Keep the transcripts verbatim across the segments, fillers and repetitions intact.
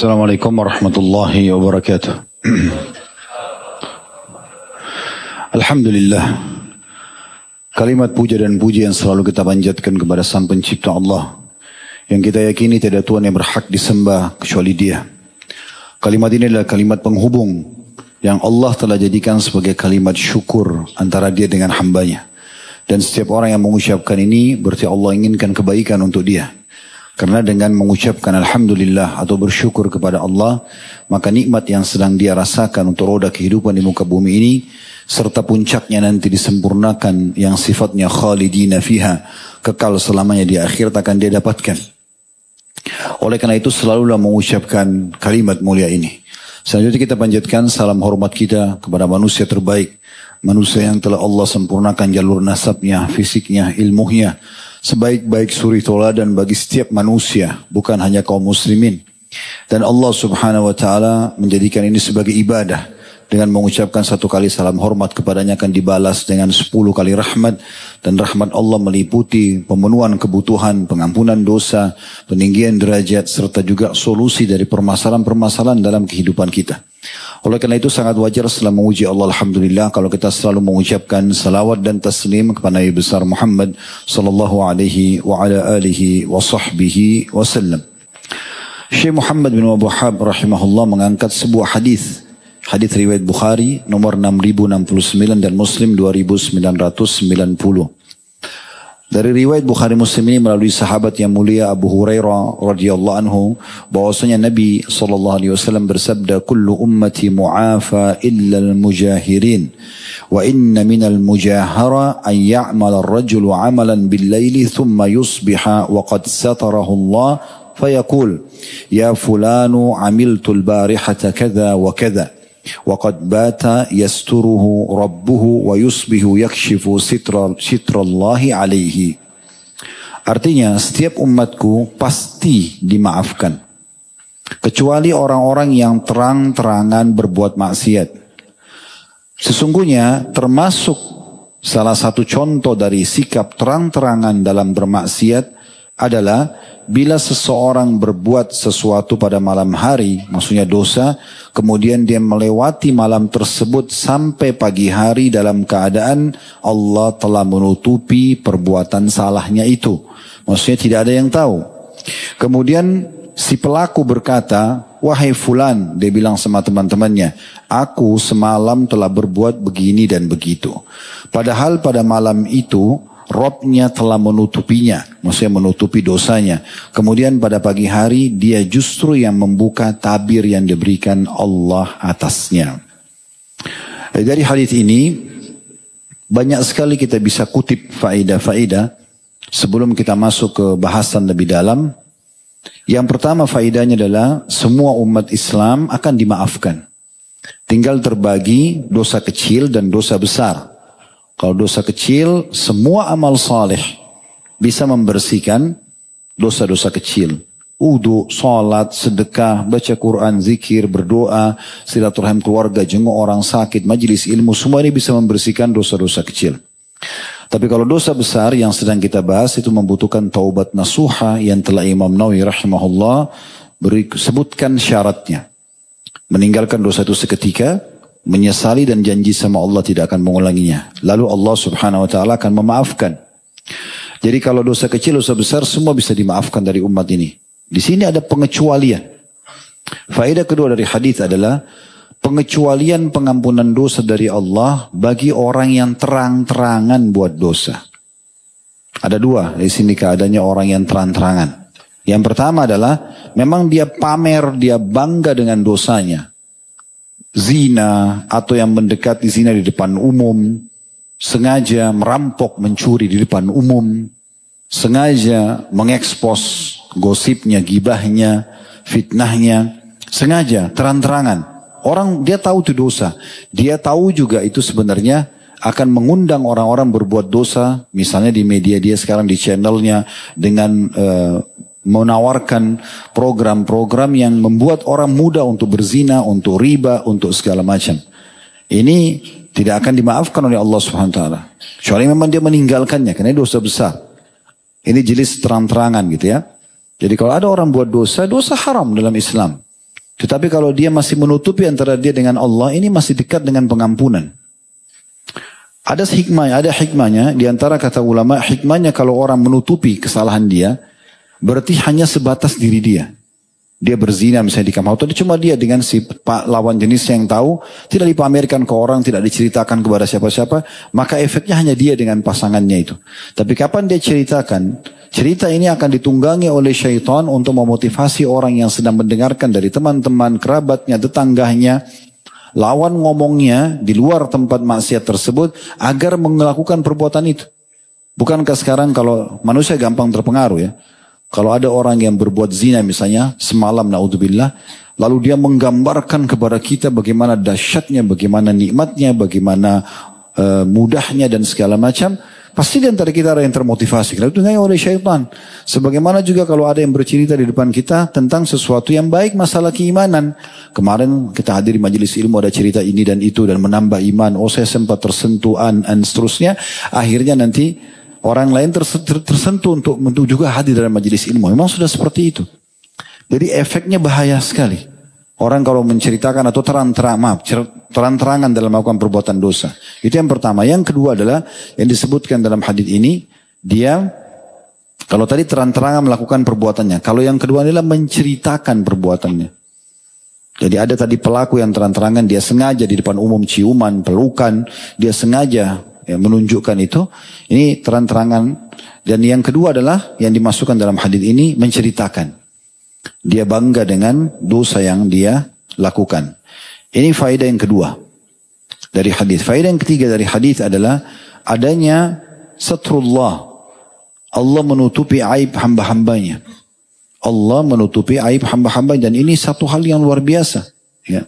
Assalamualaikum warahmatullahi wabarakatuh. Alhamdulillah. Kalimat puja dan puji yang selalu kita panjatkan kepada Sang Pencipta Allah, yang kita yakini tidak Tuhan yang berhak disembah kecuali Dia. Kalimat ini adalah kalimat penghubung yang Allah telah jadikan sebagai kalimat syukur antara Dia dengan hambanya. Dan setiap orang yang mengucapkan ini berarti Allah inginkan kebaikan untuk dia. Karena dengan mengucapkan Alhamdulillah atau bersyukur kepada Allah, maka nikmat yang sedang dia rasakan untuk roda kehidupan di muka bumi ini, serta puncaknya nanti disempurnakan yang sifatnya khalidina fiha, kekal selamanya di akhirat akan dia dapatkan. Oleh karena itu selalulah mengucapkan kalimat mulia ini. Selanjutnya kita panjatkan salam hormat kita kepada manusia terbaik, manusia yang telah Allah sempurnakan jalur nasabnya, fisiknya, ilmunya, sebaik-baik suri tauladan bagi setiap manusia, bukan hanya kaum muslimin. Dan Allah subhanahu wa ta'ala menjadikan ini sebagai ibadah. Dengan mengucapkan satu kali salam hormat kepadanya akan dibalas dengan sepuluh kali rahmat. Dan rahmat Allah meliputi pemenuhan kebutuhan, pengampunan dosa, peninggian derajat, serta juga solusi dari permasalahan-permasalahan dalam kehidupan kita. Oleh karena itu sangat wajar setelah memuji Allah Alhamdulillah kalau kita selalu mengucapkan salawat dan taslim kepada Nabi besar Muhammad sallallahu alaihi wa ala alihi wa sahbihi wasallam. Syekh Muhammad bin Wahab rahimahullah mengangkat sebuah hadis. Hadis riwayat Bukhari nomor enam ribu enam puluh sembilan dan Muslim dua ribu sembilan ratus sembilan puluh. Dari riwayat Bukhari Muslim ini melalui sahabat yang mulia Abu Hurairah radhiyallahu anhu bahwasanya Nabi sallallahu alaihi wasallam bersabda, "Kullu ummati mu'afa illa al-mujahirin wa inna minal mujahara an ya'mala ar-rajulu 'amalan bil-laili thumma yusbiha wa qad satarahu Allah fayaqul ya fulanu 'amiltu al-barihata kadha wa kadha." وَقَدْ بَاتَ يَسْتُرُهُ رَبُّهُ وَيُصْبِهُ يَكْشِفُ سِتْرَ اللَّهِ عَلَيْهِ. Artinya setiap umatku pasti dimaafkan, kecuali orang-orang yang terang-terangan berbuat maksiat. Sesungguhnya termasuk salah satu contoh dari sikap terang-terangan dalam bermaksiat adalah bila seseorang berbuat sesuatu pada malam hari, maksudnya dosa, kemudian dia melewati malam tersebut sampai pagi hari dalam keadaan Allah telah menutupi perbuatan salahnya itu. Maksudnya tidak ada yang tahu. Kemudian si pelaku berkata, "Wahai fulan," dia bilang sama teman-temannya, "aku semalam telah berbuat begini dan begitu." Padahal pada malam itu Robnya telah menutupinya, maksudnya menutupi dosanya. Kemudian pada pagi hari dia justru yang membuka tabir yang diberikan Allah atasnya. Dari hadis ini banyak sekali kita bisa kutip faedah-faedah sebelum kita masuk ke bahasan lebih dalam. Yang pertama faedahnya adalah semua umat Islam akan dimaafkan. Tinggal terbagi dosa kecil dan dosa besar. Kalau dosa kecil, semua amal saleh bisa membersihkan dosa-dosa kecil. Wudu, salat, sedekah, baca Quran, zikir, berdoa, silaturahim keluarga, jenguk orang sakit, majelis ilmu, semua ini bisa membersihkan dosa-dosa kecil. Tapi kalau dosa besar yang sedang kita bahas itu membutuhkan taubat nasuha yang telah Imam Nawawi rahimahullah beri, sebutkan syaratnya. Meninggalkan dosa itu seketika, menyesali dan janji sama Allah tidak akan mengulanginya. Lalu Allah subhanahu wa ta'ala akan memaafkan. Jadi kalau dosa kecil, dosa besar semua bisa dimaafkan dari umat ini. Di sini ada pengecualian. Faedah kedua dari hadis adalah pengecualian pengampunan dosa dari Allah bagi orang yang terang-terangan buat dosa. Ada dua di sini keadaannya orang yang terang-terangan. Yang pertama adalah memang dia pamer, dia bangga dengan dosanya. Zina atau yang mendekati zina di depan umum, sengaja merampok, mencuri di depan umum, sengaja mengekspos gosipnya, gibahnya, fitnahnya, sengaja, terang-terangan. Orang dia tahu itu dosa, dia tahu juga itu sebenarnya akan mengundang orang-orang berbuat dosa, misalnya di media dia sekarang di channelnya dengan uh, menawarkan program-program yang membuat orang mudah untuk berzina, untuk riba, untuk segala macam. Ini tidak akan dimaafkan oleh Allah subhanahu wa taala. Kecuali memang dia meninggalkannya, karena dosa besar. Ini jenis terang-terangan gitu ya. Jadi kalau ada orang buat dosa, dosa haram dalam Islam. Tetapi kalau dia masih menutupi antara dia dengan Allah, ini masih dekat dengan pengampunan. Ada hikmahnya, ada hikmahnya. Di antara kata ulama, hikmahnya kalau orang menutupi kesalahan dia, berarti hanya sebatas diri dia. Dia berzina misalnya di kamar hotel, cuma dia dengan si pak lawan jenis yang tahu, tidak dipamerkan ke orang, tidak diceritakan kepada siapa-siapa, maka efeknya hanya dia dengan pasangannya itu. Tapi kapan dia ceritakan, cerita ini akan ditunggangi oleh syaitan untuk memotivasi orang yang sedang mendengarkan dari teman-teman, kerabatnya, tetangganya, lawan ngomongnya di luar tempat maksiat tersebut agar melakukan perbuatan itu. Bukankah sekarang kalau manusia gampang terpengaruh ya? Kalau ada orang yang berbuat zina misalnya semalam naudzubillah, lalu dia menggambarkan kepada kita bagaimana dahsyatnya, bagaimana nikmatnya, bagaimana uh, mudahnya dan segala macam, pasti di antara kita ada yang termotivasi. Kalau itu hanya oleh syaitan. Sebagaimana juga kalau ada yang bercerita di depan kita tentang sesuatu yang baik, masalah keimanan. Kemarin kita hadir di majelis ilmu ada cerita ini dan itu dan menambah iman. Oh saya sempat tersentuh dan seterusnya. Akhirnya nanti orang lain tersentuh untuk, untuk juga hadir dalam majelis ilmu. Memang sudah seperti itu. Jadi efeknya bahaya sekali. Orang kalau menceritakan atau terang-terang, maaf, terang-terangan dalam melakukan perbuatan dosa. Itu yang pertama. Yang kedua adalah yang disebutkan dalam hadis ini, dia kalau tadi terang-terangan melakukan perbuatannya. Kalau yang kedua adalah menceritakan perbuatannya. Jadi ada tadi pelaku yang terang-terangan, dia sengaja di depan umum ciuman, pelukan, dia sengaja ya, menunjukkan itu, ini terang-terangan. Dan yang kedua adalah yang dimasukkan dalam hadis ini menceritakan. Dia bangga dengan dosa yang dia lakukan. Ini faedah yang kedua dari hadis. Faedah yang ketiga dari hadis adalah adanya satrullah. Allah menutupi aib hamba-hambanya. Allah menutupi aib hamba-hambanya, dan ini satu hal yang luar biasa. Ya.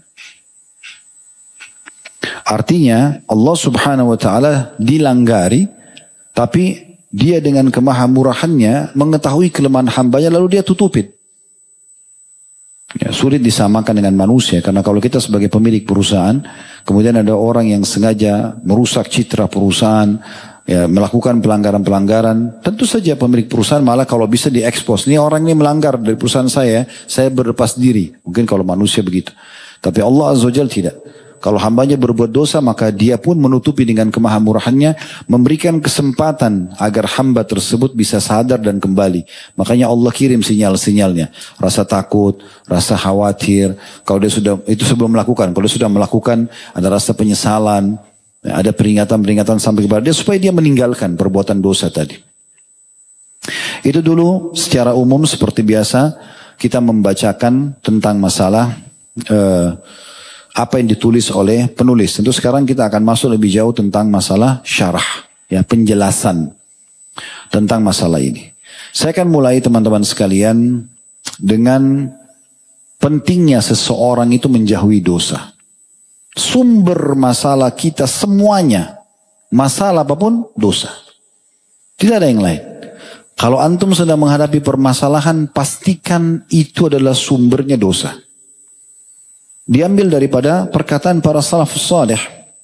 Artinya Allah subhanahu wa ta'ala dilanggari, tapi dia dengan kemahamurahannya mengetahui kelemahan hambanya lalu dia tutupin. Ya, sulit disamakan dengan manusia, karena kalau kita sebagai pemilik perusahaan, kemudian ada orang yang sengaja merusak citra perusahaan, ya, melakukan pelanggaran-pelanggaran, tentu saja pemilik perusahaan malah kalau bisa diekspos. Ini orang ini melanggar dari perusahaan saya, saya berlepas diri. Mungkin kalau manusia begitu. Tapi Allah Azza wa Jalla tidak. Kalau hambanya berbuat dosa, maka dia pun menutupi dengan kemahamurahannya, memberikan kesempatan agar hamba tersebut bisa sadar dan kembali. Makanya Allah kirim sinyal-sinyalnya. Rasa takut, rasa khawatir. Kalau dia sudah, itu sebelum melakukan. Kalau dia sudah melakukan, ada rasa penyesalan, ada peringatan-peringatan sampai kepada dia, supaya dia meninggalkan perbuatan dosa tadi. Itu dulu secara umum seperti biasa, kita membacakan tentang masalah Uh, apa yang ditulis oleh penulis. Tentu sekarang kita akan masuk lebih jauh tentang masalah syarah, ya, penjelasan tentang masalah ini. Saya akan mulai teman-teman sekalian dengan pentingnya seseorang itu menjauhi dosa. Sumber masalah kita semuanya, masalah apapun, dosa. Tidak ada yang lain. Kalau antum sedang menghadapi permasalahan, pastikan itu adalah sumbernya dosa. Diambil daripada perkataan para salafus salih.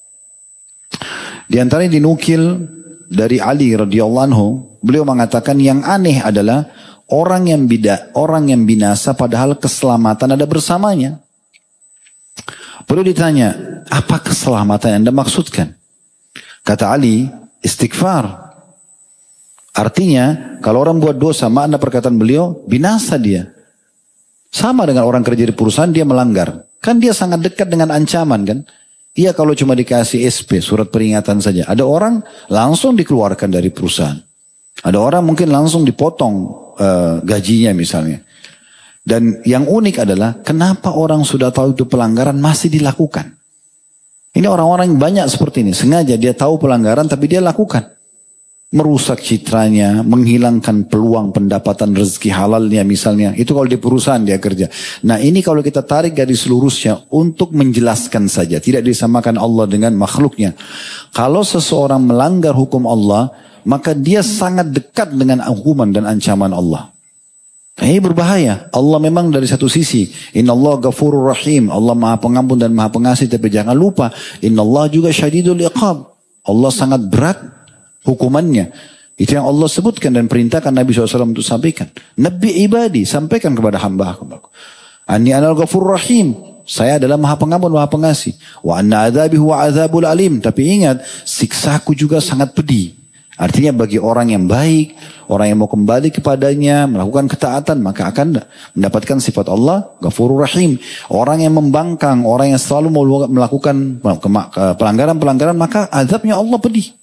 Di antaranya dinukil dari Ali radhiyallahu anhu, beliau mengatakan yang aneh adalah orang yang bida, orang yang binasa padahal keselamatan ada bersamanya. Perlu ditanya, apa keselamatan yang Anda maksudkan? Kata Ali, istighfar. Artinya, kalau orang buat dosa, makna perkataan beliau, binasa dia. Sama dengan orang kerja di perusahaan, dia melanggar. Kan dia sangat dekat dengan ancaman kan. Iya kalau cuma dikasih S P, surat peringatan saja. Ada orang langsung dikeluarkan dari perusahaan. Ada orang mungkin langsung dipotong uh, gajinya misalnya. Dan yang unik adalah kenapa orang sudah tahu itu pelanggaran masih dilakukan. Ini orang-orang yang banyak seperti ini. Sengaja dia tahu pelanggaran tapi dia lakukan. Merusak citranya, menghilangkan peluang pendapatan rezeki halalnya misalnya. Itu kalau di perusahaan dia kerja. Nah ini kalau kita tarik garis lurusnya untuk menjelaskan saja. Tidak disamakan Allah dengan makhluknya. Kalau seseorang melanggar hukum Allah, maka dia sangat dekat dengan hukuman dan ancaman Allah. Ini berbahaya. Allah memang dari satu sisi, Inna Allah ghafurur rahim. Allah maha pengampun dan maha pengasih. Tapi jangan lupa, Inna Allah juga syadidul iqab. Allah sangat berat hukumannya. Itu yang Allah sebutkan dan perintahkan Nabi shallallahu alaihi wasallam untuk sampaikan. Nabi ibadi, sampaikan kepada hamba. Anni anal ghafurur rahim. Saya adalah maha pengampun, maha pengasih. Wa anna adzabi huwa adzabul alim. Tapi ingat, siksaku juga sangat pedih. Artinya bagi orang yang baik, orang yang mau kembali kepadanya, melakukan ketaatan, maka akan mendapatkan sifat Allah, Ghafurur Rahim. Orang yang membangkang, orang yang selalu mau melakukan pelanggaran-pelanggaran, maka azabnya Allah pedih.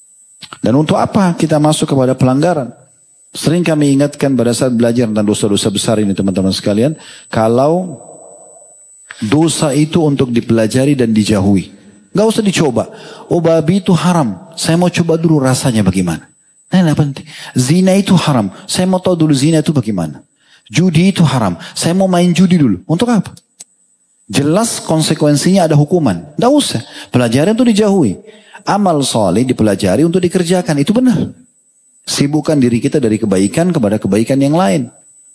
Dan untuk apa kita masuk kepada pelanggaran? Sering kami ingatkan pada saat belajar tentang dosa-dosa besar ini teman-teman sekalian, kalau dosa itu untuk dipelajari dan dijauhi. Gak usah dicoba. Oh babi itu haram. Saya mau coba dulu rasanya bagaimana. Nah, nah penting. Zina itu haram. Saya mau tahu dulu zina itu bagaimana. Judi itu haram. Saya mau main judi dulu. Untuk apa? Jelas konsekuensinya ada hukuman. Gak usah. Pelajaran itu dijauhi. Amal soleh dipelajari untuk dikerjakan. Itu benar. Sibukkan diri kita dari kebaikan kepada kebaikan yang lain.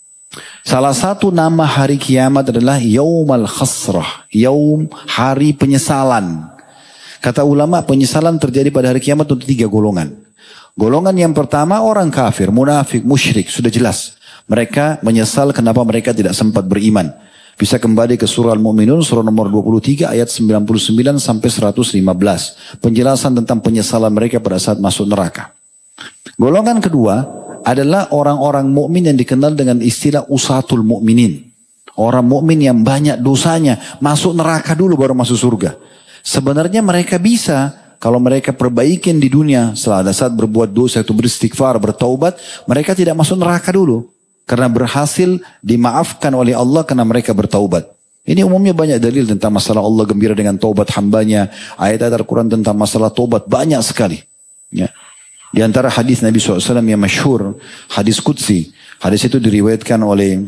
Salah satu nama hari kiamat adalah Yaumal Khasrah. Yaum, hari penyesalan. Kata ulama, penyesalan terjadi pada hari kiamat untuk tiga golongan. Golongan yang pertama orang kafir, munafik, musyrik. Sudah jelas. Mereka menyesal kenapa mereka tidak sempat beriman. Bisa kembali ke surah Al-Mu'minun, surah nomor dua puluh tiga, ayat sembilan puluh sembilan sampai seratus lima belas. Penjelasan tentang penyesalan mereka pada saat masuk neraka. Golongan kedua adalah orang-orang mukmin yang dikenal dengan istilah usatul mukminin. Orang mukmin yang banyak dosanya, masuk neraka dulu baru masuk surga. Sebenarnya mereka bisa, kalau mereka perbaikin di dunia, setelah saat berbuat dosa itu beristighfar, bertaubat, mereka tidak masuk neraka dulu. Karena berhasil dimaafkan oleh Allah karena mereka bertaubat. Ini umumnya banyak dalil tentang masalah Allah gembira dengan taubat hambanya. Ayat-ayat Al-Quran tentang masalah taubat banyak sekali. Ya. Di antara hadis Nabi shallallahu alaihi wasallam yang masyhur, hadis Qudsi. Hadis itu diriwayatkan oleh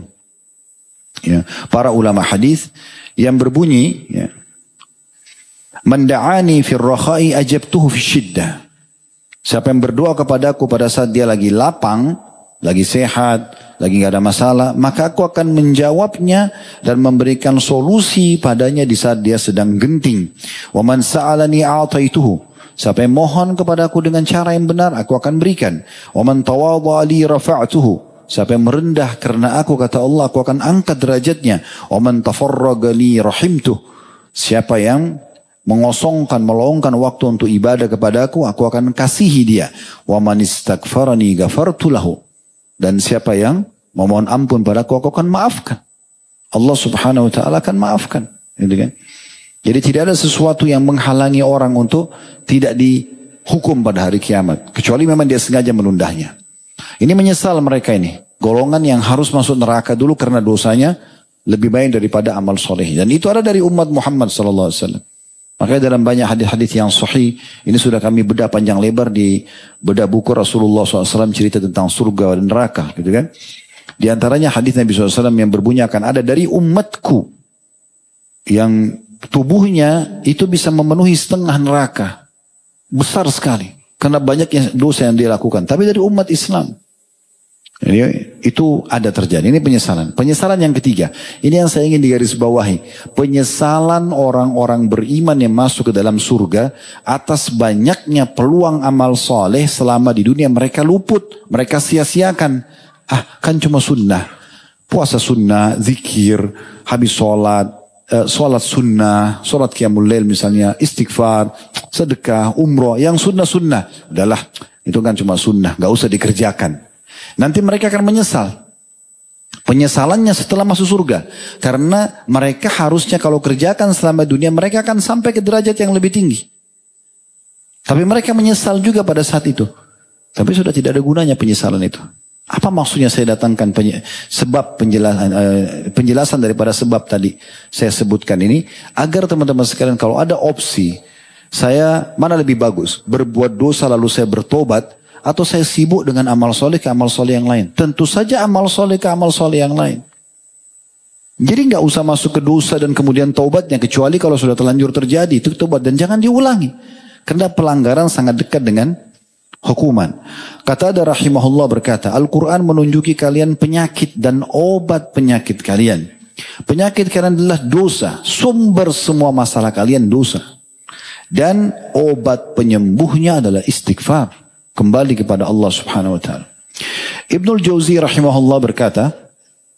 ya, para ulama hadis yang berbunyi, ya, Man da'ani fir rakhai ajabtuhu fi syiddah. Siapa yang berdoa kepadaku pada saat dia lagi lapang, lagi sehat, lagi gak ada masalah, maka aku akan menjawabnya dan memberikan solusi padanya di saat dia sedang genting. Wa man sa'alani a'taituhu. Siapa yang mohon kepadaku dengan cara yang benar, aku akan berikan. Wa man tawadha'a li rafa'tuhu. Siapa yang merendah karena aku, kata Allah, aku akan angkat derajatnya. Wa man tafarraga li rahimtuh. Siapa yang mengosongkan, meluangkan waktu untuk ibadah kepadaku, aku akan kasihi dia. Wa man istaghfarani ghafartu lahu. Dan siapa yang memohon ampun padaku, aku akan maafkan. Allah Subhanahu wa taala akan maafkan, gitu kan? Jadi tidak ada sesuatu yang menghalangi orang untuk tidak dihukum pada hari kiamat. Kecuali memang dia sengaja menundanya. Ini menyesal mereka ini. Golongan yang harus masuk neraka dulu karena dosanya lebih baik daripada amal soleh. Dan itu ada dari umat Muhammad sallallahu alaihi wasallam. Makanya dalam banyak hadis-hadis yang sahih, ini sudah kami bedah panjang lebar di bedah buku Rasulullah shallallahu alaihi wasallam cerita tentang surga dan neraka. Gitu kan? Di antaranya hadis Nabi shallallahu alaihi wasallam yang berbunyi akan ada dari umatku yang tubuhnya itu bisa memenuhi setengah neraka. Besar sekali. Karena banyaknya dosa yang dia lakukan. Tapi dari umat Islam. Jadi, itu ada terjadi. Ini penyesalan. Penyesalan yang ketiga. Ini yang saya ingin digarisbawahi. Penyesalan orang-orang beriman yang masuk ke dalam surga. Atas banyaknya peluang amal soleh selama di dunia mereka luput. Mereka sia-siakan. Ah kan cuma sunnah. Puasa sunnah, zikir, habis sholat. Sholat sunnah, sholat qiyamul lail misalnya, istighfar, sedekah, umroh, yang sunnah-sunnah. Udahlah, itu kan cuma sunnah, gak usah dikerjakan. Nanti mereka akan menyesal. Penyesalannya setelah masuk surga. Karena mereka harusnya kalau kerjakan selama dunia, mereka akan sampai ke derajat yang lebih tinggi. Tapi mereka menyesal juga pada saat itu. Tapi sudah tidak ada gunanya penyesalan itu. Apa maksudnya saya datangkan penye- sebab penjelasan, uh, penjelasan daripada sebab tadi saya sebutkan ini. Agar teman-teman sekalian kalau ada opsi, saya mana lebih bagus? Berbuat dosa lalu saya bertobat, atau saya sibuk dengan amal soleh ke amal soleh yang lain? Tentu saja amal soleh ke amal soleh yang lain. Jadi nggak usah masuk ke dosa dan kemudian taubatnya. Kecuali kalau sudah terlanjur terjadi, itu taubat. Dan jangan diulangi. Karena pelanggaran sangat dekat dengan hukuman. Qatada rahimahullah berkata, Al-Quran menunjuki kalian penyakit dan obat penyakit kalian. Penyakit kalian adalah dosa. Sumber semua masalah kalian dosa. Dan obat penyembuhnya adalah istighfar. Kembali kepada Allah subhanahu wa ta'ala. Ibnul Jauzi rahimahullah berkata,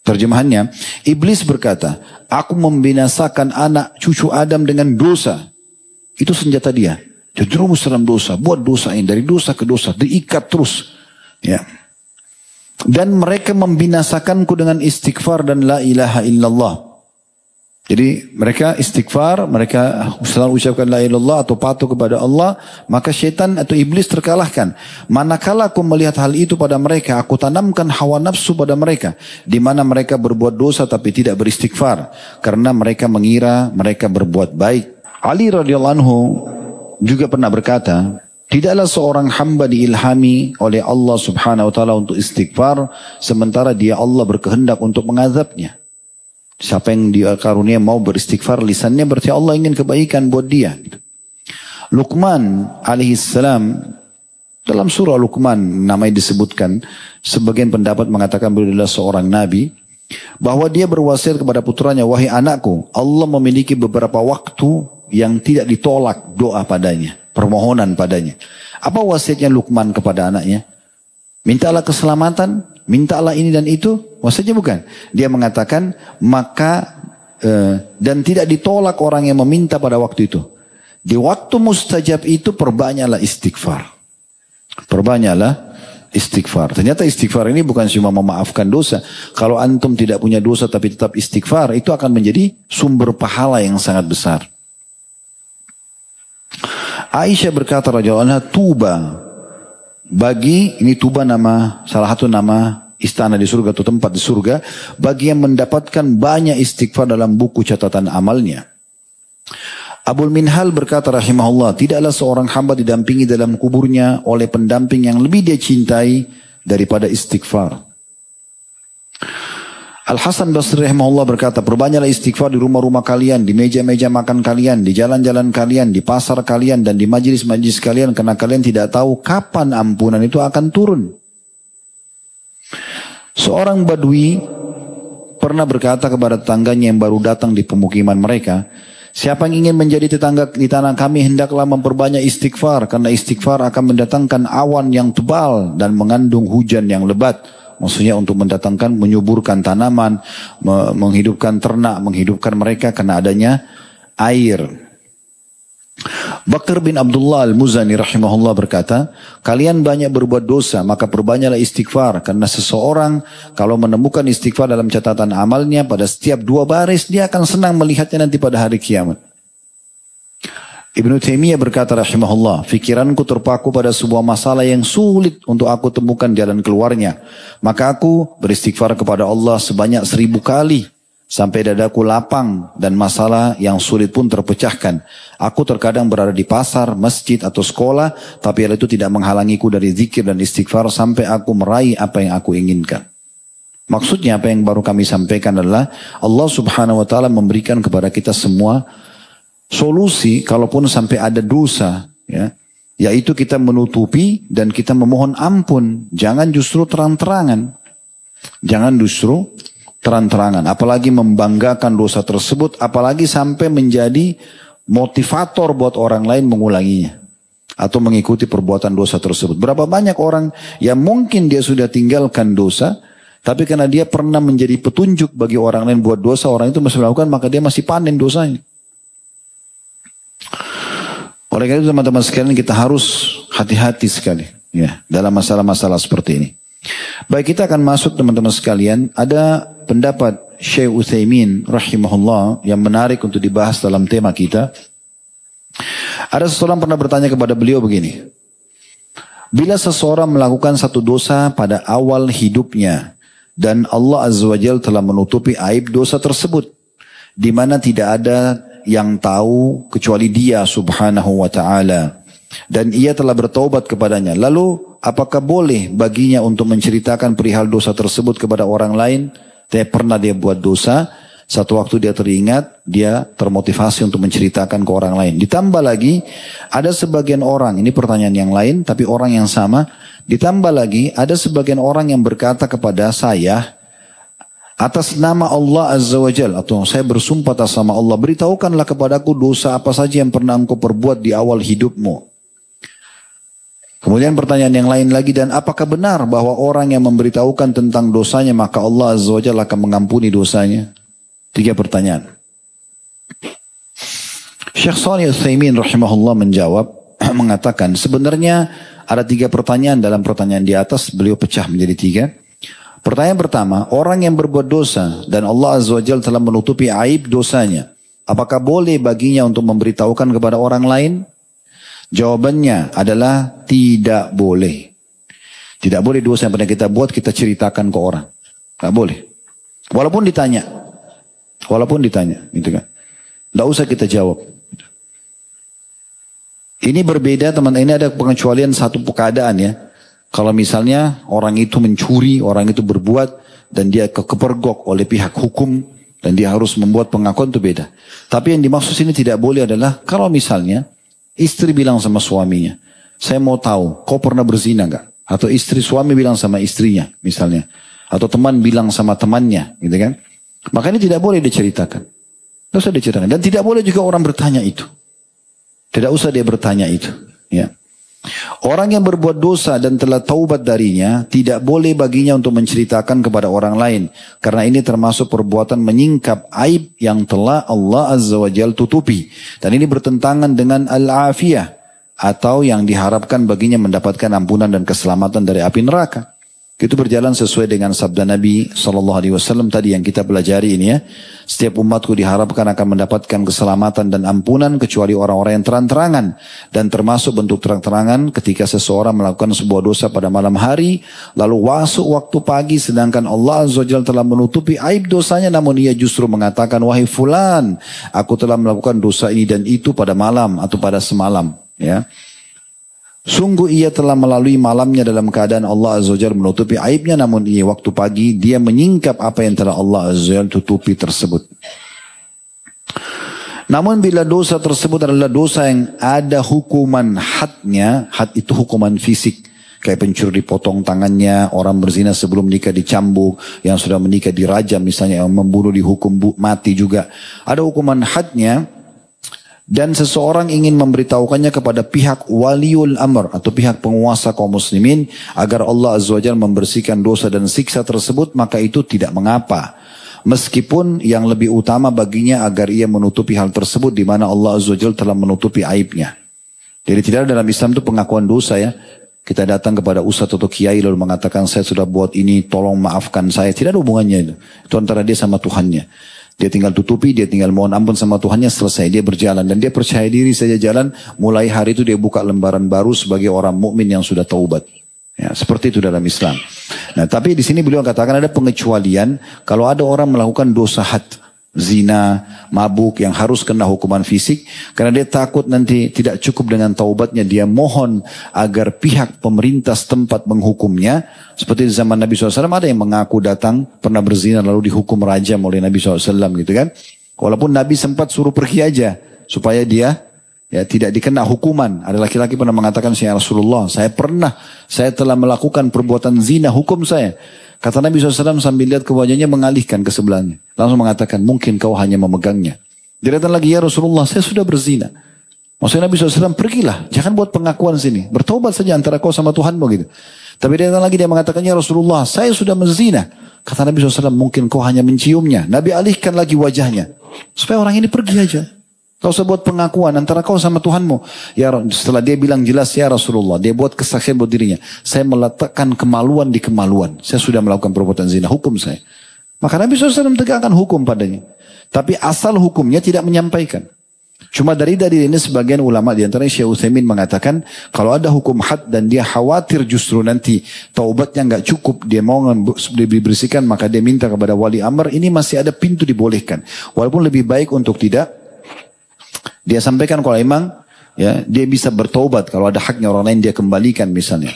Terjemahannya, iblis berkata, aku membinasakan anak cucu Adam dengan dosa. Itu senjata dia. Dia terus dalam dosa, buat dosa ini, dari dosa ke dosa, diikat terus. Ya. Dan mereka membinasakanku dengan istighfar dan la ilaha illallah. Jadi mereka istighfar, mereka selalu ucapkan la ilaha illallah atau patuh kepada Allah, maka syaitan atau iblis terkalahkan. Manakala aku melihat hal itu pada mereka, aku tanamkan hawa nafsu pada mereka, di mana mereka berbuat dosa tapi tidak beristighfar, karena mereka mengira mereka berbuat baik. Ali radhiyallahu anhu juga pernah berkata, tidaklah seorang hamba diilhami oleh Allah subhanahu wa ta'ala untuk istighfar, sementara dia Allah berkehendak untuk mengazabnya. Siapa yang dia karunia mau beristighfar lisannya, berarti Allah ingin kebaikan buat dia. Luqman alaihissalam, dalam surah Luqman namanya disebutkan, sebagian pendapat mengatakan beliau adalah seorang nabi, bahwa dia berwasiat kepada putranya, wahai anakku, Allah memiliki beberapa waktu yang tidak ditolak doa padanya, permohonan padanya. Apa wasiatnya Luqman kepada anaknya? Mintalah keselamatan, mintalah ini dan itu, wasiatnya bukan. Dia mengatakan, maka eh, dan tidak ditolak orang yang meminta pada waktu itu. Di waktu mustajab itu perbanyaklah istighfar. Perbanyaklah istighfar. Ternyata istighfar ini bukan cuma memaafkan dosa. Kalau antum tidak punya dosa tapi tetap istighfar, itu akan menjadi sumber pahala yang sangat besar. Aisyah berkata radhiyallahu anha, tuba bagi, ini tuba nama, salah satu nama istana di surga atau tempat di surga, bagi yang mendapatkan banyak istighfar dalam buku catatan amalnya. Abul Minhal berkata rahimahullah, tidaklah seorang hamba didampingi dalam kuburnya oleh pendamping yang lebih dia cintai daripada istighfar. Al-Hasan Basri rahimahullah berkata, perbanyaklah istighfar di rumah-rumah kalian, di meja-meja makan kalian, di jalan-jalan kalian, di pasar kalian, dan di majlis-majlis kalian, karena kalian tidak tahu kapan ampunan itu akan turun. Seorang badui pernah berkata kepada tetangganya yang baru datang di pemukiman mereka, siapa yang ingin menjadi tetangga di tanah kami, hendaklah memperbanyak istighfar, karena istighfar akan mendatangkan awan yang tebal dan mengandung hujan yang lebat. Maksudnya untuk mendatangkan, menyuburkan tanaman, menghidupkan ternak, menghidupkan mereka karena adanya air. Bakr bin Abdullah al-Muzani rahimahullah berkata, kalian banyak berbuat dosa, maka perbanyaklah istighfar. Karena seseorang kalau menemukan istighfar dalam catatan amalnya pada setiap dua baris, dia akan senang melihatnya nanti pada hari kiamat. Ibnu Taimiyah berkata rahimahullah, fikiranku terpaku pada sebuah masalah yang sulit untuk aku temukan jalan keluarnya. Maka aku beristighfar kepada Allah sebanyak seribu kali, sampai dadaku lapang dan masalah yang sulit pun terpecahkan. Aku terkadang berada di pasar, masjid atau sekolah, tapi hal itu tidak menghalangiku dari zikir dan istighfar sampai aku meraih apa yang aku inginkan. Maksudnya apa yang baru kami sampaikan adalah Allah subhanahu wa ta'ala memberikan kepada kita semua solusi kalaupun sampai ada dosa, ya, yaitu kita menutupi dan kita memohon ampun. Jangan justru terang-terangan. Jangan justru terang-terangan. Apalagi membanggakan dosa tersebut, apalagi sampai menjadi motivator buat orang lain mengulanginya atau mengikuti perbuatan dosa tersebut. Berapa banyak orang yang mungkin dia sudah tinggalkan dosa, tapi karena dia pernah menjadi petunjuk bagi orang lain buat dosa, orang itu masih melakukan, maka dia masih panen dosanya. Oleh karena itu teman-teman sekalian, kita harus hati-hati sekali ya dalam masalah-masalah seperti ini. Baik, kita akan masuk teman-teman sekalian. Ada pendapat Syekh Utsaimin rahimahullah yang menarik untuk dibahas dalam tema kita. Ada seseorang pernah bertanya kepada beliau begini, bila seseorang melakukan satu dosa pada awal hidupnya dan Allah Azza wa Jalla telah menutupi aib dosa tersebut, di mana tidak ada yang tahu kecuali Dia subhanahu wa ta'ala, dan ia telah bertaubat kepadanya, lalu apakah boleh baginya untuk menceritakan perihal dosa tersebut kepada orang lain? Dia pernah dia buat dosa, satu waktu dia teringat, dia termotivasi untuk menceritakan ke orang lain. Ditambah lagi ada sebagian orang, ini pertanyaan yang lain tapi orang yang sama, ditambah lagi ada sebagian orang yang berkata kepada saya, atas nama Allah Azza wa Jalla, atau saya bersumpah atas nama Allah, beritahukanlah kepadaku dosa apa saja yang pernah engkau perbuat di awal hidupmu. Kemudian pertanyaan yang lain lagi, dan apakah benar bahwa orang yang memberitahukan tentang dosanya maka Allah Azza wa Jalla akan mengampuni dosanya? Tiga pertanyaan. Syekh Shalih Al-Utsaimin rahimahullah menjawab, mengatakan sebenarnya ada tiga pertanyaan dalam pertanyaan di atas, beliau pecah menjadi tiga. Pertanyaan pertama, orang yang berbuat dosa dan Allah Azza wa Jalla telah menutupi aib dosanya, apakah boleh baginya untuk memberitahukan kepada orang lain? Jawabannya adalah tidak boleh. Tidak boleh dosa yang pernah kita buat kita ceritakan ke orang. Tidak boleh. Walaupun ditanya. Walaupun ditanya. Gitu kan. Tidak usah kita jawab. Ini berbeda teman. Ini ada pengecualian satu keadaan ya. Kalau misalnya orang itu mencuri, orang itu berbuat dan dia kepergok oleh pihak hukum dan dia harus membuat pengakuan, itu beda. Tapi yang dimaksud sini tidak boleh adalah kalau misalnya istri bilang sama suaminya, saya mau tahu, kau pernah berzina enggak? Atau istri suami bilang sama istrinya, misalnya. Atau teman bilang sama temannya, gitu kan? Maka ini tidak boleh diceritakan. Tidak usah diceritakan. Dan tidak boleh juga orang bertanya itu. Tidak usah dia bertanya itu. Ya. Orang yang berbuat dosa dan telah taubat darinya, tidak boleh baginya untuk menceritakan kepada orang lain. Karena ini termasuk perbuatan menyingkap aib yang telah Allah Azza wa Jalla tutupi. Dan ini bertentangan dengan al-afiyah, atau yang diharapkan baginya mendapatkan ampunan dan keselamatan dari api neraka. Itu berjalan sesuai dengan sabda Nabi shallallahu alaihi wasallam tadi yang kita pelajari ini ya. Setiap umatku diharapkan akan mendapatkan keselamatan dan ampunan kecuali orang-orang yang terang-terangan. Dan termasuk bentuk terang-terangan ketika seseorang melakukan sebuah dosa pada malam hari, lalu masuk waktu pagi sedangkan Allah Azza wa Jalla telah menutupi aib dosanya, namun ia justru mengatakan, wahai fulan, aku telah melakukan dosa ini dan itu pada malam atau pada semalam. Ya. Sungguh ia telah melalui malamnya dalam keadaan Allah Azza wa Jalla menutupi aibnya, namun ia waktu pagi dia menyingkap apa yang telah Allah Azza wa Jalla tutupi tersebut. Namun bila dosa tersebut adalah dosa yang ada hukuman hadnya, had itu hukuman fisik. Kayak pencuri dipotong tangannya, orang berzina sebelum nikah dicambuk, yang sudah menikah dirajam misalnya, yang membunuh dihukum mati juga. Ada hukuman hadnya. Dan seseorang ingin memberitahukannya kepada pihak waliul amr atau pihak penguasa kaum muslimin agar Allah Azza wa Jalla membersihkan dosa dan siksa tersebut, maka itu tidak mengapa. Meskipun yang lebih utama baginya agar ia menutupi hal tersebut di mana Allah Azza wa Jalla telah menutupi aibnya. Jadi tidak ada dalam Islam itu pengakuan dosa ya. Kita datang kepada ustadz atau kiai lalu mengatakan saya sudah buat ini, tolong maafkan saya. Tidak ada hubungannya itu. Itu antara dia sama Tuhannya. Dia tinggal tutupi, dia tinggal mohon ampun sama Tuhannya, selesai. Dia berjalan dan dia percaya diri saja jalan. Mulai hari itu dia buka lembaran baru sebagai orang mukmin yang sudah taubat. Ya, seperti itu dalam Islam. Nah, tapi di sini beliau katakan ada pengecualian kalau ada orang melakukan dosa had, zina, mabuk yang harus kena hukuman fisik, karena dia takut nanti tidak cukup dengan taubatnya, dia mohon agar pihak pemerintah setempat menghukumnya. Seperti di zaman Nabi shallallahu alaihi wasallam ada yang mengaku datang pernah berzina lalu dihukum rajam oleh Nabi shallallahu alaihi wasallam gitu kan. Walaupun Nabi sempat suruh pergi aja supaya dia ya tidak dikena hukuman. Ada laki-laki pernah mengatakan, ya Rasulullah, saya pernah, saya telah melakukan perbuatan zina, hukum saya. Kata Nabi shallallahu alaihi wasallam sambil lihat ke wajahnya mengalihkan ke sebelahnya. Langsung mengatakan, mungkin kau hanya memegangnya. Dia datang lagi, ya Rasulullah, saya sudah berzina. Maksudnya Nabi shallallahu alaihi wasallam, pergilah, jangan buat pengakuan sini. Bertobat saja antara kau sama Tuhanmu gitu. Tapi dia datang lagi, dia mengatakan, ya Rasulullah, saya sudah berzina. Kata Nabi shallallahu alaihi wasallam, mungkin kau hanya menciumnya. Nabi alihkan lagi wajahnya. Supaya orang ini pergi aja. Kau usah buat pengakuan antara kau sama Tuhanmu. Ya, setelah dia bilang jelas, ya Rasulullah, dia buat kesaksian buat dirinya. Saya meletakkan kemaluan di kemaluan. Saya sudah melakukan perbuatan zina, hukum saya. Maka Nabi shallallahu alaihi wasallam tegakkan hukum padanya. Tapi asal hukumnya tidak menyampaikan. Cuma dari dari ini sebagian ulama di antaranya Syekh Utsaimin mengatakan kalau ada hukum had dan dia khawatir justru nanti taubatnya nggak cukup, dia mau dibersihkan maka dia minta kepada wali amr, ini masih ada pintu dibolehkan. Walaupun lebih baik untuk tidak dia sampaikan kalau emang ya dia bisa bertaubat, kalau ada haknya orang lain dia kembalikan misalnya.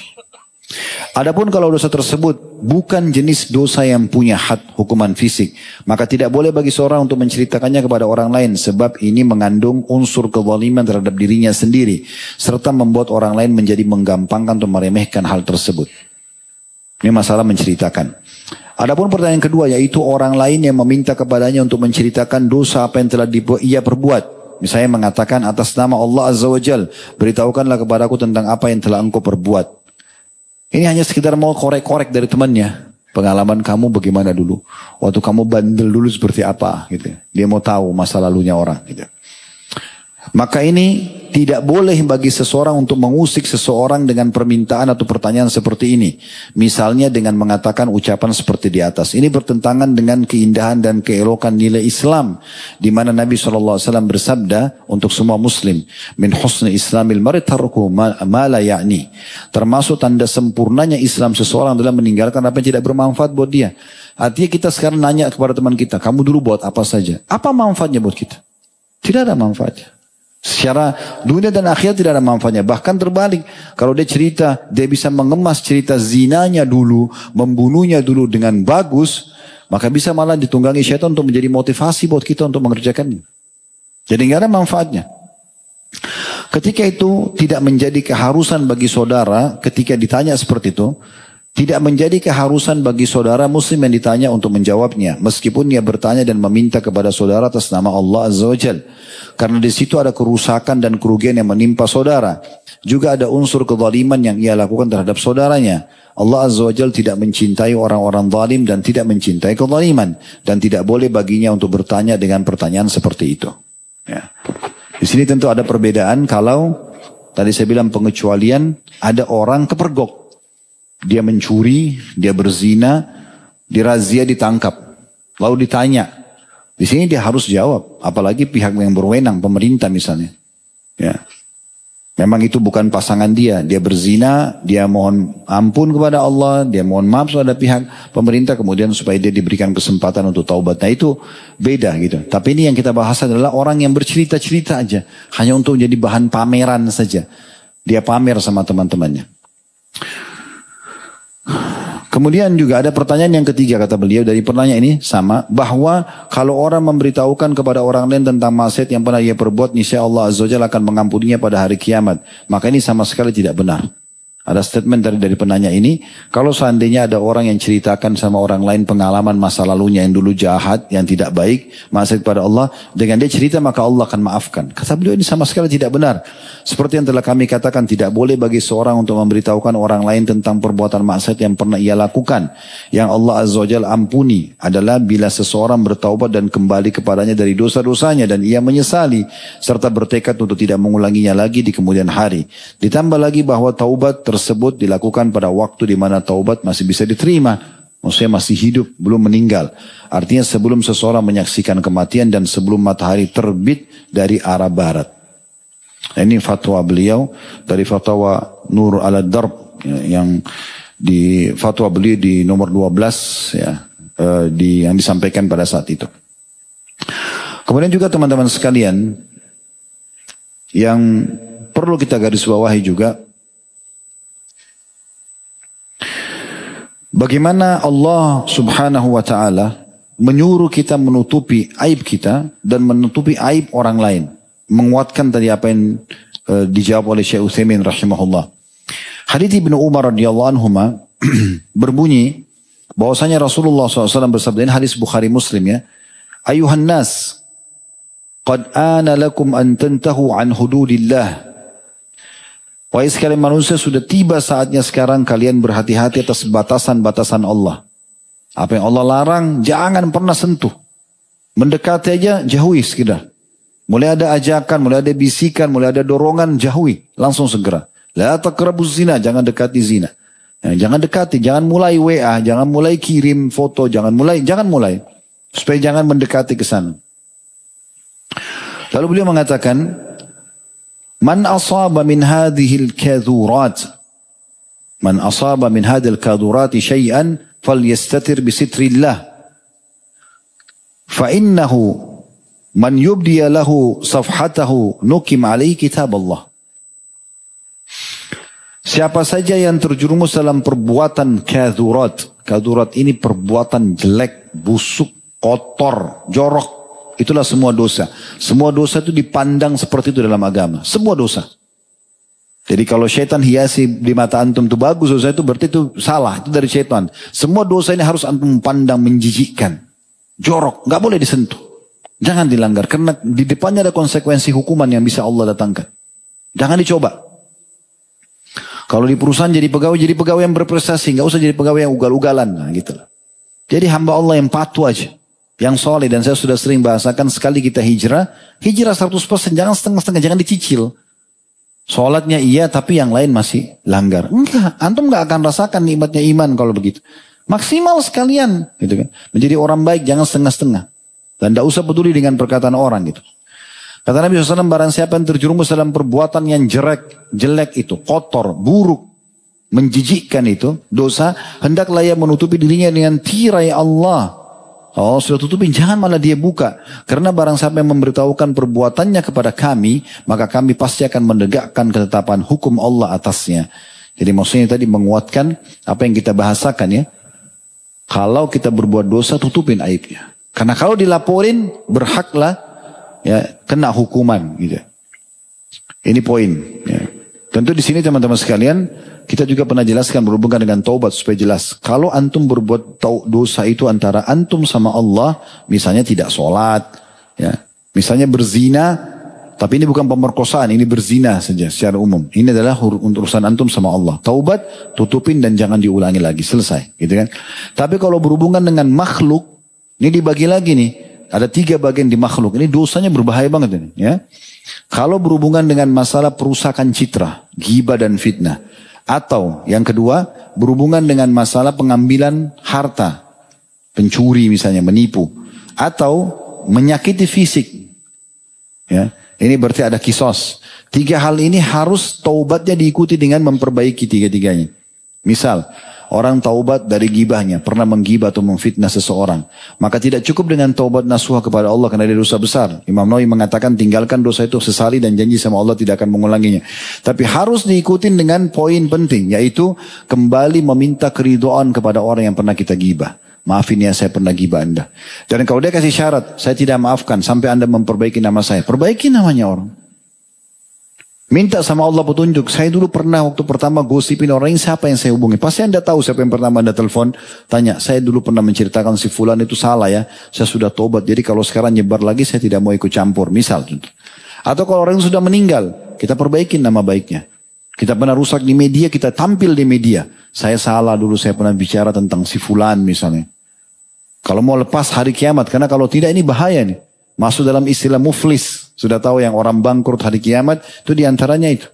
Adapun kalau dosa tersebut bukan jenis dosa yang punya had hukuman fisik, maka tidak boleh bagi seorang untuk menceritakannya kepada orang lain sebab ini mengandung unsur kezaliman terhadap dirinya sendiri serta membuat orang lain menjadi menggampangkan atau meremehkan hal tersebut. Ini masalah menceritakan. Adapun pertanyaan kedua yaitu orang lain yang meminta kepadanya untuk menceritakan dosa apa yang telah ia perbuat. Misalnya mengatakan atas nama Allah Azza wa Jal, beritahukanlah kepadaku tentang apa yang telah engkau perbuat. Ini hanya sekedar mau korek-korek dari temannya. Pengalaman kamu bagaimana dulu? Waktu kamu bandel dulu seperti apa? Gitu. Dia mau tahu masa lalunya orang. Gitu. Maka ini tidak boleh bagi seseorang untuk mengusik seseorang dengan permintaan atau pertanyaan seperti ini. Misalnya dengan mengatakan ucapan seperti di atas. Ini bertentangan dengan keindahan dan keelokan nilai Islam. Di mana Nabi shallallahu alaihi wasallam bersabda untuk semua muslim. Min husni islamil mari tarku ma la ya'ni. Termasuk tanda sempurnanya Islam seseorang adalah meninggalkan apa yang tidak bermanfaat buat dia. Artinya kita sekarang nanya kepada teman kita. Kamu dulu buat apa saja? Apa manfaatnya buat kita? Tidak ada manfaatnya. Secara dunia dan akhirat tidak ada manfaatnya. Bahkan terbalik. Kalau dia cerita, dia bisa mengemas cerita zinanya dulu, membunuhnya dulu dengan bagus, maka bisa malah ditunggangi syaitan untuk menjadi motivasi buat kita untuk mengerjakannya. Jadi nggak ada manfaatnya. Ketika itu tidak menjadi keharusan bagi saudara, ketika ditanya seperti itu, tidak menjadi keharusan bagi saudara muslim yang ditanya untuk menjawabnya. Meskipun dia bertanya dan meminta kepada saudara atas nama Allah Azza wa Jal. Karena di situ ada kerusakan dan kerugian yang menimpa saudara. Juga ada unsur kezaliman yang ia lakukan terhadap saudaranya. Allah Azza wa Jal tidak mencintai orang-orang zalim dan tidak mencintai kezaliman. Dan tidak boleh baginya untuk bertanya dengan pertanyaan seperti itu. Ya. Di sini tentu ada perbedaan kalau tadi saya bilang pengecualian, ada orang kepergok. Dia mencuri, dia berzina, dirazia, ditangkap. Lalu ditanya. Di sini dia harus jawab. Apalagi pihak yang berwenang, pemerintah misalnya. Ya. Memang itu bukan pasangan dia. Dia berzina, dia mohon ampun kepada Allah, dia mohon maaf kepada pihak pemerintah, kemudian supaya dia diberikan kesempatan untuk taubat. Nah itu beda gitu. Tapi ini yang kita bahas adalah orang yang bercerita-cerita aja. Hanya untuk menjadi bahan pameran saja. Dia pamer sama teman-temannya. Kemudian juga ada pertanyaan yang ketiga kata beliau dari pertanyaan ini sama. Bahwa kalau orang memberitahukan kepada orang lain tentang maksiat yang pernah ia perbuat, niscaya Allah Azza wa Jalla akan mengampuninya pada hari kiamat. Maka ini sama sekali tidak benar. Ada statement dari dari penanya ini, kalau seandainya ada orang yang ceritakan sama orang lain pengalaman masa lalunya yang dulu jahat, yang tidak baik, maksiat kepada Allah, dengan dia cerita maka Allah akan maafkan. Kata beliau ini sama sekali tidak benar. Seperti yang telah kami katakan, tidak boleh bagi seorang untuk memberitahukan orang lain tentang perbuatan maksiat yang pernah ia lakukan. Yang Allah Azza wa Jalla ampuni adalah bila seseorang bertaubat dan kembali kepadanya dari dosa-dosanya dan ia menyesali, serta bertekad untuk tidak mengulanginya lagi di kemudian hari. Ditambah lagi bahwa taubat tersebut dilakukan pada waktu di mana taubat masih bisa diterima. Maksudnya masih hidup, belum meninggal. Artinya sebelum seseorang menyaksikan kematian dan sebelum matahari terbit dari arah barat. Ini fatwa beliau dari fatwa Nur ala Darb yang di fatwa beliau di nomor dua belas ya, di, yang disampaikan pada saat itu. Kemudian juga teman-teman sekalian yang perlu kita garis bawahi juga, bagaimana Allah subhanahu wa ta'ala menyuruh kita menutupi aib kita dan menutupi aib orang lain. Menguatkan tadi apa yang uh, dijawab oleh Syekh Utsaimin rahimahullah. Hadits Ibnu Umar radhiyallahu anhuma berbunyi bahwasanya Rasulullah shallallahu alaihi wasallam bersabda, ini hadis Bukhari Muslim ya. Ayuhan nas, qad ana lakum an tantahu an hududillah. Wahai sekalian manusia, sudah tiba saatnya sekarang kalian berhati-hati atas batasan-batasan Allah. Apa yang Allah larang, jangan pernah sentuh. Mendekati aja, jauhi sekedar. Mulai ada ajakan, mulai ada bisikan, mulai ada dorongan, jauhi. Langsung segera. La taqrabuz zina, jangan dekati zina. Ya, jangan dekati, jangan mulai W A, jangan mulai kirim foto, jangan mulai, jangan mulai. Supaya jangan mendekati ke sana. Lalu beliau mengatakan, Man asaba min hadhil kadhurat. Man asaba min hadhil kadhurat syai'an falyastatir bisitrillah. Fa innahu man yubdiya lahu safhatahu nukim alaihi kitab Allah. Siapa saja yang terjerumus dalam perbuatan kadhurat. Kadhurat ini perbuatan jelek, busuk, kotor, jorok. Itulah semua dosa. Semua dosa itu dipandang seperti itu dalam agama. Semua dosa. Jadi kalau syaitan hiasi di mata antum itu bagus, dosa itu berarti itu salah. Itu dari syaitan. Semua dosa ini harus antum pandang menjijikkan. Jorok. Gak boleh disentuh. Jangan dilanggar. Karena di depannya ada konsekuensi hukuman yang bisa Allah datangkan. Jangan dicoba. Kalau di perusahaan jadi pegawai, jadi pegawai yang berprestasi. Nggak usah jadi pegawai yang ugal-ugalan. Nah, gitu. Jadi hamba Allah yang patuh aja. Yang soleh. Dan saya sudah sering bahasakan sekali kita hijrah. Hijrah seratus persen. Jangan setengah-setengah. Jangan dicicil. Sholatnya iya tapi yang lain masih langgar. Enggak. Antum nggak akan rasakan nikmatnya iman kalau begitu. Maksimal sekalian. Gitu kan. Menjadi orang baik. Jangan setengah-setengah. Dan tidak usah peduli dengan perkataan orang gitu. Kata Nabi shallallahu alaihi wasallam, barang siapa yang terjerumus dalam perbuatan yang jelek, jelek itu, kotor, buruk, menjijikkan itu, dosa, hendaklah ia menutupi dirinya dengan tirai Allah. Oh, sudah tutupin, jangan malah dia buka. Karena barang siapa yang memberitahukan perbuatannya kepada kami, maka kami pasti akan menegakkan ketetapan hukum Allah atasnya. Jadi maksudnya tadi menguatkan apa yang kita bahasakan ya. Kalau kita berbuat dosa, tutupin aibnya. Karena kalau dilaporin, berhaklah ya kena hukuman gitu. Ini poin. Ya. Tentu di sini teman-teman sekalian, kita juga pernah jelaskan berhubungan dengan taubat supaya jelas. Kalau antum berbuat dosa itu antara antum sama Allah, misalnya tidak sholat, ya, misalnya berzina, tapi ini bukan pemerkosaan, ini berzina saja secara umum. Ini adalah urusan antum sama Allah. Taubat, tutupin dan jangan diulangi lagi, selesai, gitu kan? Tapi kalau berhubungan dengan makhluk, ini dibagi lagi nih. Ada tiga bagian di makhluk. Ini dosanya berbahaya banget ini. Ya. Kalau berhubungan dengan masalah perusakan citra, ghibah dan fitnah. Atau yang kedua, berhubungan dengan masalah pengambilan harta. Pencuri misalnya, menipu. Atau menyakiti fisik. Ya. Ini berarti ada kisos. Tiga hal ini harus taubatnya diikuti dengan memperbaiki tiga-tiganya. Misal, orang taubat dari gibahnya, pernah menggibah atau memfitnah seseorang. Maka tidak cukup dengan taubat nasuha kepada Allah karena dia dosa besar. Imam Nawawi mengatakan tinggalkan dosa itu, sesali dan janji sama Allah tidak akan mengulanginya. Tapi harus diikutin dengan poin penting, yaitu kembali meminta keridhaan kepada orang yang pernah kita gibah. Maafin ya saya pernah gibah Anda. Dan kalau dia kasih syarat, saya tidak maafkan sampai Anda memperbaiki nama saya. Perbaiki namanya orang. Minta sama Allah petunjuk. Saya dulu pernah waktu pertama gosipin orang ini, siapa yang saya hubungi. Pasti Anda tahu siapa yang pertama Anda telepon. Tanya, saya dulu pernah menceritakan si fulan itu salah ya. Saya sudah tobat. Jadi kalau sekarang nyebar lagi saya tidak mau ikut campur. Misal. Atau kalau orang sudah meninggal, kita perbaikin nama baiknya. Kita pernah rusak di media, kita tampil di media. Saya salah dulu, saya pernah bicara tentang si fulan misalnya. Kalau mau lepas hari kiamat. Karena kalau tidak ini bahaya nih. Masuk dalam istilah muflis. Sudah tahu yang orang bangkrut hari kiamat, itu diantaranya itu.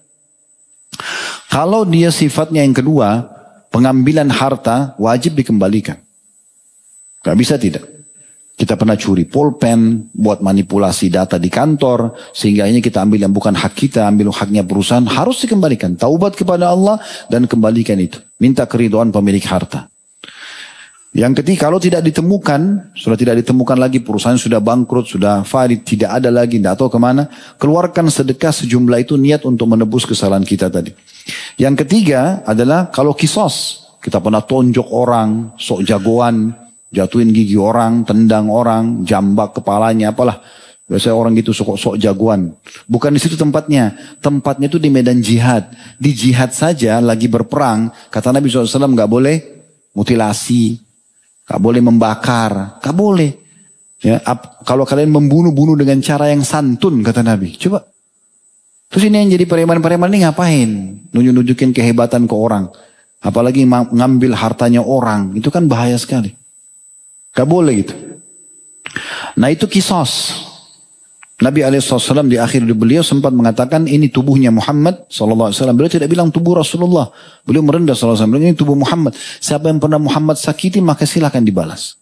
Kalau dia sifatnya yang kedua, pengambilan harta wajib dikembalikan. Gak bisa tidak. Kita pernah curi pulpen, buat manipulasi data di kantor, sehingga ini kita ambil yang bukan hak kita, ambil haknya perusahaan, harus dikembalikan. Taubat kepada Allah dan kembalikan itu. Minta keridhaan pemilik harta. Yang ketiga, kalau tidak ditemukan, sudah tidak ditemukan lagi, perusahaan sudah bangkrut, sudah farid, tidak ada lagi, tidak tahu kemana, keluarkan sedekah sejumlah itu niat untuk menebus kesalahan kita tadi. Yang ketiga adalah kalau kisos, kita pernah tonjok orang, sok jagoan, jatuhin gigi orang, tendang orang, jambak kepalanya, apalah. Biasanya orang gitu sok, sok jagoan. Bukan di situ tempatnya. Tempatnya itu di medan jihad. Di jihad saja lagi berperang, kata Nabi shallallahu alaihi wasallam gak boleh mutilasi. Gak boleh membakar, gak boleh. Ya, ap, kalau kalian membunuh-bunuh dengan cara yang santun, kata Nabi. Coba. Terus ini yang jadi preman-preman ini ngapain? Nunjuk-nunjukin kehebatan ke orang. Apalagi ngambil hartanya orang. Itu kan bahaya sekali. Gak boleh gitu. Nah itu kisos. Nabi shallallahu alaihi wasallam di akhir hidup beliau sempat mengatakan ini tubuhnya Muhammad shallallahu alaihi wasallam. Beliau tidak bilang tubuh Rasulullah. Beliau merendah shallallahu alaihi wasallam. Ini tubuh Muhammad. Siapa yang pernah Muhammad sakiti maka silakan dibalas.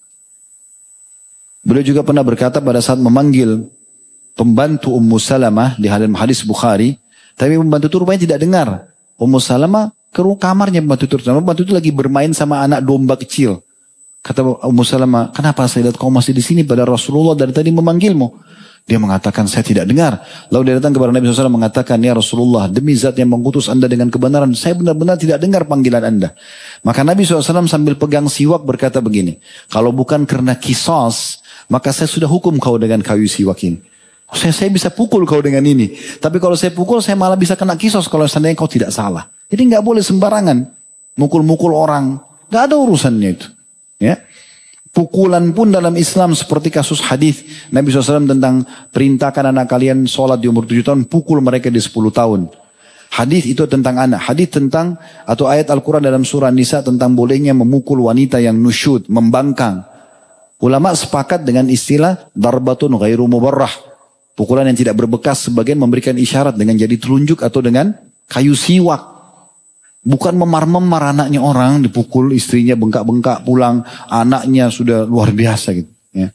Beliau juga pernah berkata pada saat memanggil pembantu Ummu Salamah di hadis Bukhari. Tapi pembantu itu rupanya tidak dengar. Ummu Salamah ke kamarnya pembantu itu. Pembantu itu lagi bermain sama anak domba kecil. Kata Ummu Salamah, kenapa saya lihat kau masih di sini pada Rasulullah dari tadi memanggilmu? Dia mengatakan, saya tidak dengar. Lalu dia datang kepada Nabi shallallahu alaihi wasallam mengatakan, ya Rasulullah, demi zat yang mengutus anda dengan kebenaran, saya benar-benar tidak dengar panggilan anda. Maka Nabi shallallahu alaihi wasallam sambil pegang siwak berkata begini, kalau bukan karena kisos, maka saya sudah hukum kau dengan kayu siwak ini. Saya, saya bisa pukul kau dengan ini. Tapi kalau saya pukul, saya malah bisa kena kisos kalau seandainya kau tidak salah. Jadi nggak boleh sembarangan mukul-mukul orang. Nggak ada urusannya itu. Ya. Pukulan pun dalam Islam seperti kasus hadis Nabi shallallahu alaihi wasallam tentang perintahkan anak kalian sholat di umur tujuh tahun, pukul mereka di sepuluh tahun. Hadis itu tentang anak. Hadis tentang atau ayat Al-Quran dalam surah Nisa tentang bolehnya memukul wanita yang nusyud, membangkang. Ulama sepakat dengan istilah darbatun ghairu mubarrah. Pukulan yang tidak berbekas, sebagian memberikan isyarat dengan jadi telunjuk atau dengan kayu siwak. Bukan memar-memar anaknya orang, dipukul istrinya bengkak-bengkak pulang, anaknya sudah luar biasa gitu. Ya.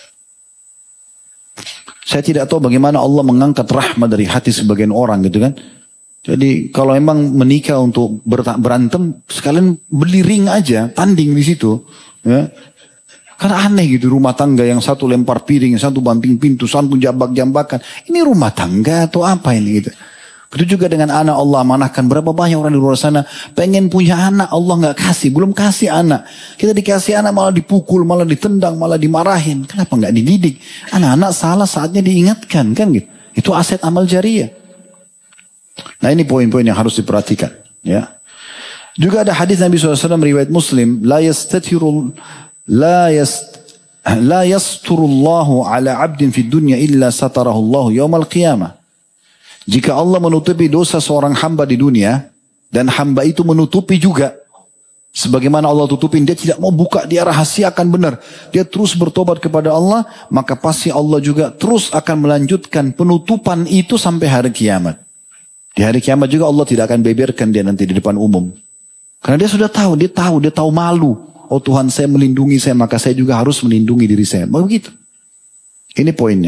Saya tidak tahu bagaimana Allah mengangkat rahmat dari hati sebagian orang gitu kan. Jadi kalau memang menikah untuk berantem, sekalian beli ring aja, tanding di situ. Ya. Karena aneh gitu rumah tangga yang satu lempar piring, yang satu banting pintu, satu jambak-jambakan. Ini rumah tangga atau apa ini gitu. Itu juga dengan anak Allah amanahkan. Berapa banyak orang di luar sana pengen punya anak, Allah nggak kasih, belum kasih anak. Kita dikasih anak malah dipukul, malah ditendang, malah dimarahin. Kenapa nggak dididik? Anak-anak salah saatnya diingatkan kan gitu. Itu aset amal jariah. Nah ini poin-poin yang harus diperhatikan. Ya. Juga ada hadis Nabi shallallahu alaihi wasallam riwayat Muslim, la yastatirul la yast la yasturullahu ala abdin fid dunya illa satarahullahu yaumal qiyamah. Jika Allah menutupi dosa seorang hamba di dunia, dan hamba itu menutupi juga, sebagaimana Allah tutupin, dia tidak mau buka, dia rahasiakan benar, dia terus bertobat kepada Allah, maka pasti Allah juga terus akan melanjutkan penutupan itu sampai hari kiamat. Di hari kiamat juga Allah tidak akan beberkan dia nanti di depan umum. Karena dia sudah tahu, dia tahu, dia tahu malu. Oh Tuhan saya melindungi saya, maka saya juga harus melindungi diri saya. Begitu. Ini poinnya.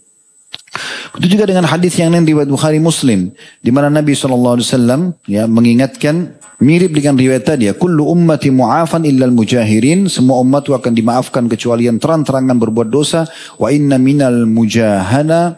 Itu juga dengan hadis yang lain riwayat Bukhari Muslim, di mana Nabi shallallahu alaihi wasallam ya mengingatkan mirip dengan riwayat tadi ya, kullu ummati mu'afan illal mujahirin, semua umat akan dimaafkan kecuali yang terang-terangan berbuat dosa. Wa inna minal mujahana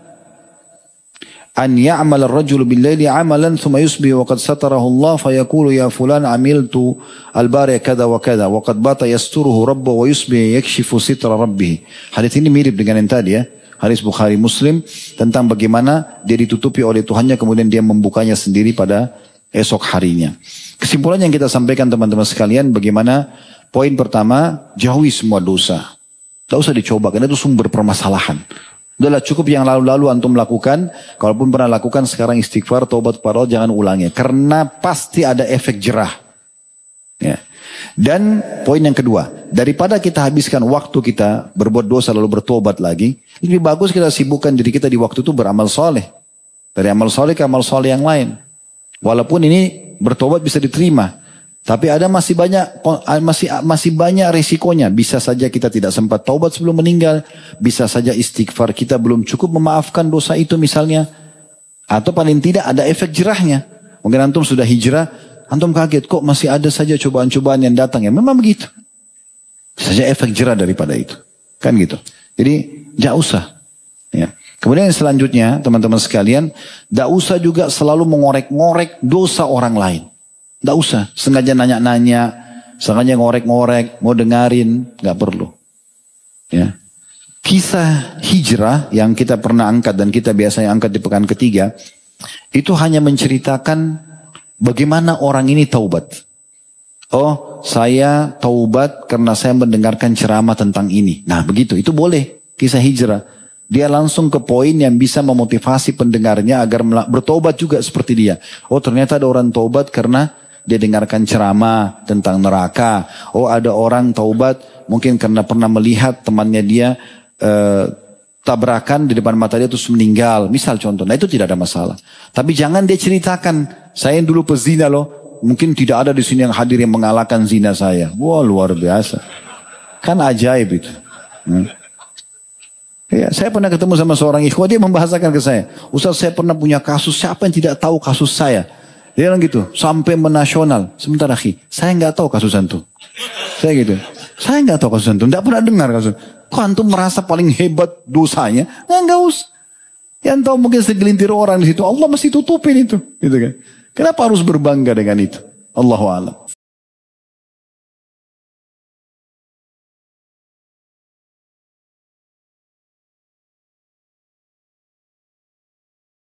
an ya'mal ar-rajul bil-laili 'amalan thumma yusbih wa qad satarahu Allah fa yaqulu ya fulan 'amiltu al-bari kadza wa kadza wa qad bata yasturuhu rabbuhu wa yusbih yakshifu sitra rabbih. Hadis ini mirip dengan yang tadi ya. Hadis Bukhari Muslim tentang bagaimana dia ditutupi oleh Tuhannya kemudian dia membukanya sendiri pada esok harinya. Kesimpulan yang kita sampaikan teman-teman sekalian, bagaimana poin pertama, jauhi semua dosa. Tak usah dicoba karena itu sumber permasalahan. Udahlah cukup yang lalu-lalu antum lakukan. Kalaupun pernah lakukan sekarang istighfar, taubat kepada Allah, jangan ulangi. Karena pasti ada efek jerah. Ya. Dan poin yang kedua, daripada kita habiskan waktu kita berbuat dosa lalu bertobat lagi, lebih bagus kita sibukkan diri kita di waktu itu beramal soleh. Dari amal soleh ke amal soleh yang lain. Walaupun ini bertobat bisa diterima, tapi ada masih banyak masih masih banyak resikonya. Bisa saja kita tidak sempat taubat sebelum meninggal, bisa saja istighfar kita belum cukup memaafkan dosa itu misalnya, atau paling tidak ada efek jerahnya. Mungkin antum sudah hijrah, antum kaget kok masih ada saja cobaan-cobaan yang datang. Ya memang begitu. Bisa saja efek jerah daripada itu. Kan gitu. Jadi tidak usah. Ya. Kemudian yang selanjutnya teman-teman sekalian, tidak usah juga selalu mengorek-ngorek dosa orang lain. Tidak usah. Sengaja nanya-nanya, sengaja ngorek-ngorek, mau dengarin, nggak perlu. Ya. Kisah hijrah yang kita pernah angkat dan kita biasanya angkat di pekan ketiga, itu hanya menceritakan bagaimana orang ini taubat. Oh, saya taubat karena saya mendengarkan ceramah tentang ini. Nah, begitu. Itu boleh. Kisah hijrah. Dia langsung ke poin yang bisa memotivasi pendengarnya agar bertobat juga seperti dia. Oh, ternyata ada orang taubat karena dia dengarkan ceramah tentang neraka. Oh, ada orang taubat mungkin karena pernah melihat temannya dia eh, tabrakan di depan mata dia terus meninggal. Misal contoh. Nah, itu tidak ada masalah. Tapi jangan dia ceritakan, saya yang dulu pezina loh. Mungkin tidak ada di sini yang hadir yang mengalahkan zina saya. Wah, luar biasa. Kan ajaib itu. Hmm. Ya, saya pernah ketemu sama seorang ikhwah, dia membahasakan ke saya. Ustaz, saya pernah punya kasus, siapa yang tidak tahu kasus saya? Dia bilang gitu, sampai menasional. Sebentar akhi, saya nggak tahu kasus antum. Saya gitu, saya nggak tahu kasus antum, nggak pernah dengar kasus. Kok antum merasa paling hebat dosanya? Nggak, nggak usah. Yang tahu mungkin segelintir orang di situ, Allah masih tutupin itu, gitu kan? Kenapa harus berbangga dengan itu? Allahu a'lam.